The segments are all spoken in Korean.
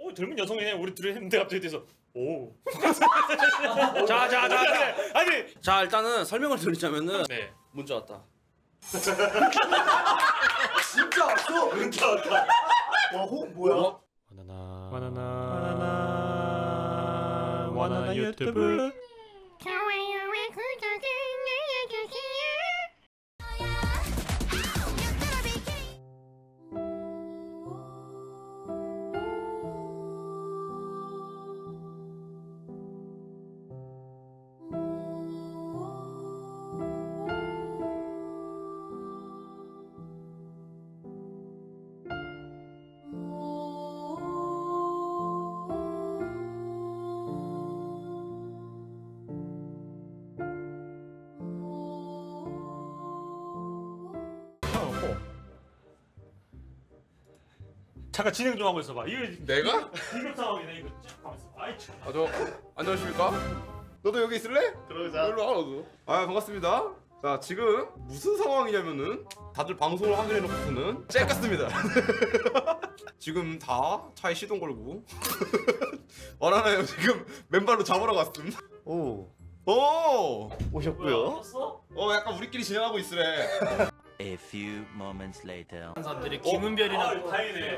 젊은 여성이네 우리 둘이 했는데 갑자기 돼서 오. 자 아니 자 일단은 설명을 드리자면은 네 문자 왔다. 진짜 왔어? 문자 왔다. 와, 뭐야? 바나나 유튜브. 좋아요와 구독을 눌러주세요. 잠깐 진행 좀 하고 있어봐. 이거 내가? 긴급 상황이네 이거. 잠깐만 있어. 아이 참. 저 안녕하십니까? 너도 여기 있을래? 들어오자. 일로 와 너도. 아 반갑습니다. 자 지금 무슨 상황이냐면은 다들 방송을 하기로 해놓고서는 째깠습니다. 지금 다 차에 시동 걸고 와라나요 지금 맨발로 잡으러 갔음. 오 오셨고요. 약간 우리끼리 진행하고 있으래. A few moments later. 사람들이 김은별이나 다행이네.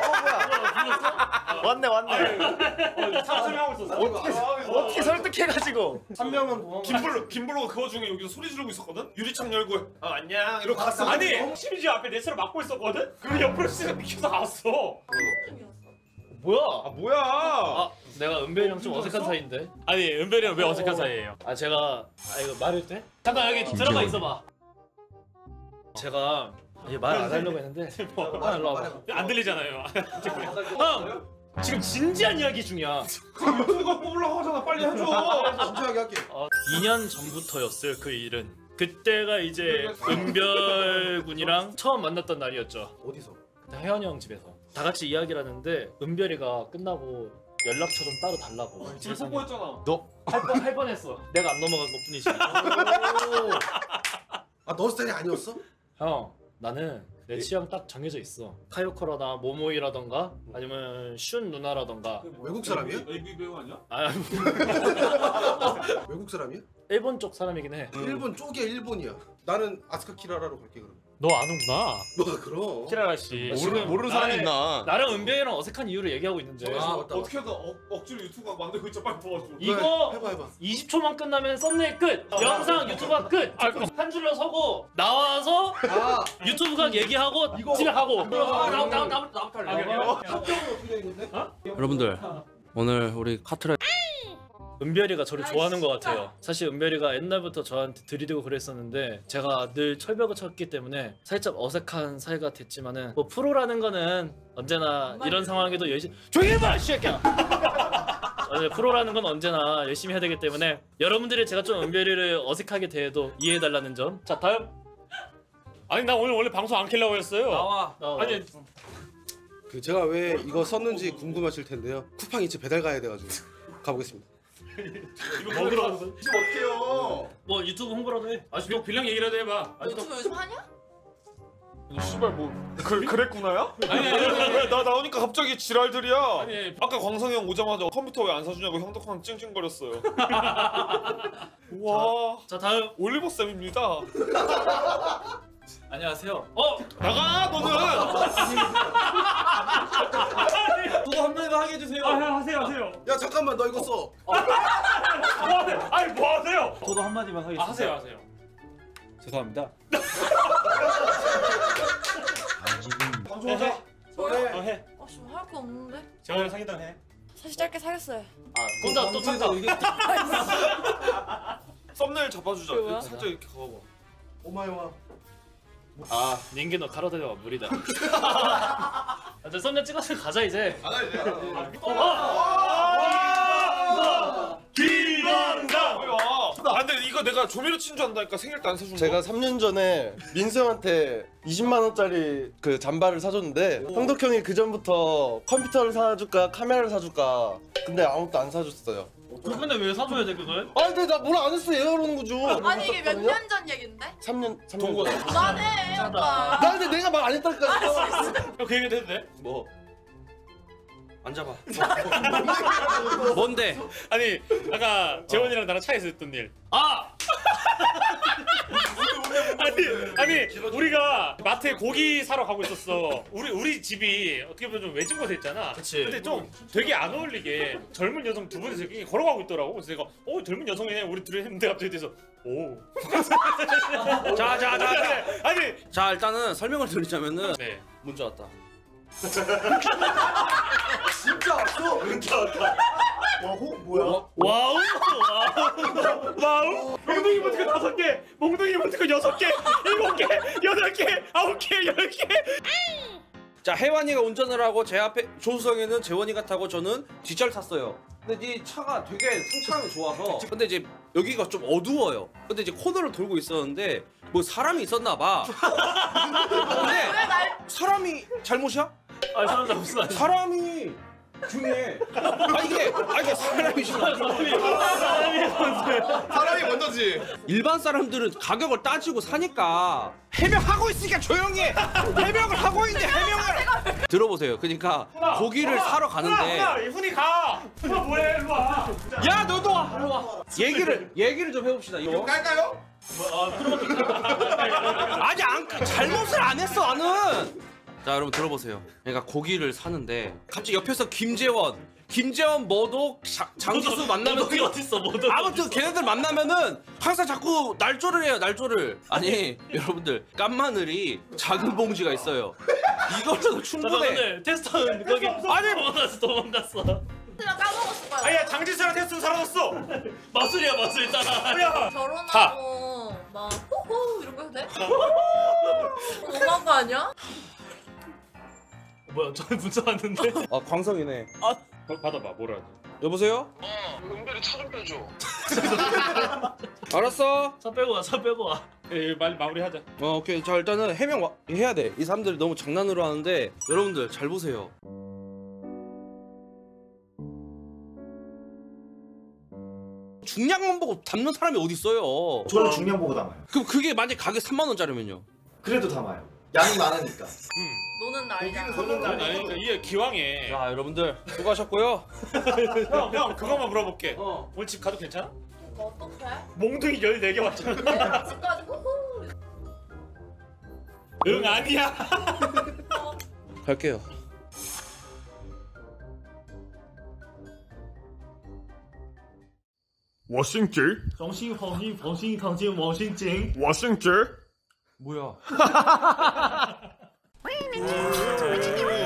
뭐야? 왔네. 차 설명하고 있었어. 어떻게 설득해가지고 한 명은 도망가. 김블로가 그 와중에 여기서 소리 지르고 있었거든? 유리창 열고 안녕 이러고 갔어. 아니 심지어 앞에 내 차를 막고 있었거든. 그리고 옆으로 씩 비켜서 나왔어. 뭐야? 뭐야? 내가 은별이랑 좀 어색한 사이인데. 아니 은별이랑 왜 어색한 사이예요? 제가 이거 말해도 돼? 잠깐 여기 들어가 있어봐. 제가 이제 말 안 하려고 했는데 일로 와봐. 안 들리잖아요. 형! 지금 진지한 이야기 중이야. 유튜브가 뽑으려고 하잖아. 빨리 해줘. 진지하게 할게. 2년 전부터였어요 그 일은. 그때가 이제 은별 군이랑 처음 만났던 날이었죠. 어디서? 그때 혜연이 형 집에서 다 같이 이야기를 하는데 은별이가 끝나고 연락처 좀 따로 달라고. 지금 뽀뽀했잖아. 할 뻔했어. 내가 안 넘어간 것뿐이지. 아, 너 스타일이 아니었어? 형, 나는 내 취향 딱 정해져 있어. 카요코라나 모모이라던가 아니면 슌 누나라던가. 외국 사람이야? AV 배우 아니야? 아, 외국 사람이야? 일본 쪽 사람이긴 해. 일본 쪽이야, 일본이야. 나는 아스카 키라라로 갈게 그럼. 너 아는구나. 뭐 그럼. 키라라 씨. 모르는 사람 있나? 나랑 은별이랑 어색한 이유를 얘기하고 있는데 맞다. 어떻게 하다 억지로 유튜브 만들고 있자 빨리 뽑아줘. 이거 해봐. 20초만 끝나면 썸네일 끝! 영상 유튜브가 끝! 한 줄로 서고 나와서 유튜브가 얘기하고 집에 가고 나부터 할래. 합격은 어떻게 된 건데? 여러분들 오늘 우리 카트라 은별이가 저를 좋아하는 것 같아요. 사실 은별이가 옛날부터 저한테 들이대고 그랬었는데 제가 늘 철벽을 쳤기 때문에 살짝 어색한 사이가 됐지만은 뭐 프로라는 거는 언제나 이런 상황에도 열심히 조용히 해봐 이 새끼야. 프로라는 건 언제나 열심히 해야 되기 때문에 여러분들이 제가 좀 은별이를 어색하게 대해도 이해해달라는 점. 자 다음. 아니 나 오늘 원래 방송 안 켜려고 했어요. 나와. 아니 그 제가 왜 이거 썼는지 궁금하실 텐데요. 쿠팡 이제 배달 가야 돼가지고 가보겠습니다. 이거 먹으러 가는 거. 지금 어떡해요? 뭐 유튜브 홍보라도 해. 아직도 빌랑 얘기라도 해봐. 유튜브 요즘 하냐? 씨발 뭐 그랬구나야? 아니 나 나오니까 갑자기 지랄들이야. 아니 아까 광성이 형 오자마자 컴퓨터 왜 안 사주냐고 형덕형 찡찡거렸어요. 와. 자 다음. 올리버 쌤입니다. 안녕하세요. 나가 너는. 그거 한 번만 하게 해주세요. 하세요. 야 잠깐만 너 이거 써. 아니 뭐 하세요? 저도 한마디만 하겠습니다. 하세요. 죄송합니다. 방송하자. 해. 아씨 뭐 할 거 없는데? 제가 사귀던 해. 사실 짧게 사귀었어요. 혼자 또 참다. 썸네일 잡아주자. 뭐야? 살짝 이렇게 가봐. 오마이와. 아 닌게 너 가로대가 무리다. 저 썸네 찍어서 가자 이제. 기방상. 아 근데 이거 내가 조미료 친 줄 안다니까 생일 때 안 사준 거. 제가 3년 전에 민수 형한테 20만 원짜리 그 잠바를 사줬는데 형덕 형이 그 전부터 컴퓨터를 사줄까 카메라를 사줄까 근데 아무것도 안 사줬어요. 근데 왜 사줘야 돼 그걸? 아 근데 나 뭘 안 했어 얘가 그러는 거죠. 아니 이게 몇 년 전 얘긴데? 3년 동거. 나네 오빠. 나 근데 내가 말 안 했다니까. 그 얘기도 해도 돼? 뭐? 앉아봐. 뭔데? 아니 아까 재원이랑 나랑 차에서 했던 일. 아! 아니 우리가 마트에 고기 사러 가고 있었어. 우리 집이 어떻게 보면 좀 외진 곳에 있잖아. 그치. 근데 좀 되게 안 어울리게 젊은 여성 두 분이서 이렇게 걸어가고 있더라고. 그래서 내가 젊은 여성이네 우리 둘이 했는데 갑자기 돼서 오. 자. 아니 자 일단은 설명을 드리자면은 네. 문자 왔다. 진짜 왔어? 뭐야? 와우. 몽둥이 이모티콘 5개, 몽둥이 이모티콘 6개, 7개, 8개, 9개, 10개. 자 혜완이가 운전을 하고 제 앞에 조수석에는 재원이가 타고 저는 뒷자를 탔어요. 근데 이 차가 되게 승차감이 좋아서 근데 이제 여기가 좀 어두워요. 근데 이제 코너를 돌고 있었는데 뭐 사람이 있었나 봐. 근데 사람이 잘못이야? 아 사람 잡았어. 사람이 중에 이게 사람이 사람이 먼저지. 일반 사람들은 가격을 따지고 사니까 해명하고 있으니까 조용히 해. 해명을 하고 있는데 해명을 들어보세요. 그러니까 고기를 사러 가는데 훈이 가. 훈아 뭐해 일로 와. 야 너도 와. 일로 와. 얘기를 좀 해봅시다. 이거 깔까요? 아니 잘못을 안 했어 나는. 자 여러분 들어보세요. 그러니까 고기를 사는데 갑자기 옆에서 김재원 뭐도 장지수 만나면 모독이 어딨어 모독. 아무튼 걔네들 만나면은 항상 자꾸 날조를 해요. 날조를. 아니 여러분들 깐마늘이 작은 봉지가 있어요. 이걸로도 충분해. 잠깐만 테스터는 거기 아니 도망갔어. 그냥 까먹었을 거야. 아야 장지수랑 테스트 사라졌어. 마술이야 따라. 야. 결혼하고 막 호호 이런 거 해도 돼? 너무한 거 아니야? 뭐야 저기 문자 왔는데. 아 광성이네. 받아봐 뭐라. 여보세요? 은별이 차 좀 빼줘. 알았어. 차 빼고 와. 마무리하자. 오케이. 자 일단은 해명 해야 돼. 이 사람들이 너무 장난으로 하는데 여러분들 잘 보세요. 중량만 보고 담는 사람이 어디 있어요? 저는 중량 보고 담아요. 그럼 그게 만약 가게 3만 원짜리면요? 그래도 담아요. 양이 많으니까. 너는 알잖아. 아니 이게 기왕에. 자 여러분들 수고하셨고요. 형 그거만 물어볼게. 오늘 집 가도 괜찮아? 뭐 어떡해? 몽둥이 14개 왔잖아. 집까지 호호. 응 아니야. 갈게요. 워싱턴? 워싱턴? 뭐야? Wait a minute.